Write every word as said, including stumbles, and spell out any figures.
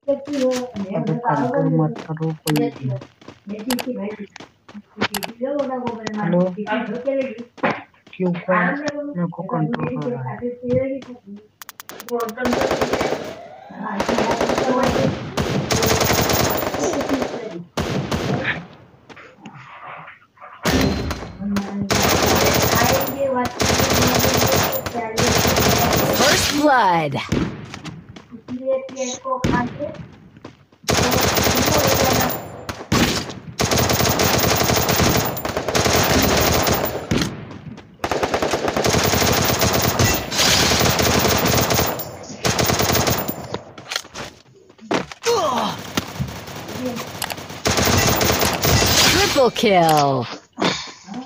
अबे कंट्रोल मत करो कोई भी। हेलो क्यों कौन मेरे को कंट्रोल कर रहा है? First blood. Triple kill.